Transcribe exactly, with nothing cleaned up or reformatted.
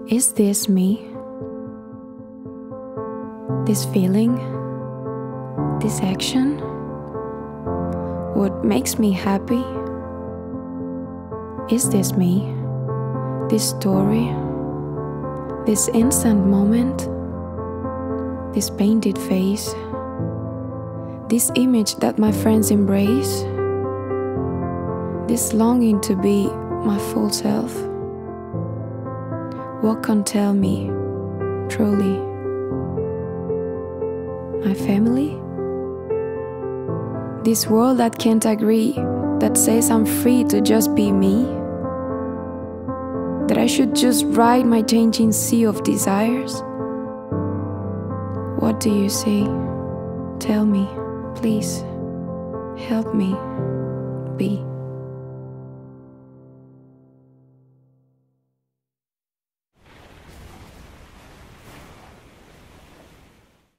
Is this me? This feeling? This action? What makes me happy? Is this me? This story? This instant moment? This painted face? This image that my friends embrace? This longing to be my full self? What can tell me, truly? My family? This world that can't agree, that says I'm free to just be me? That I should just ride my changing sea of desires? What do you see? Tell me, please, help me be.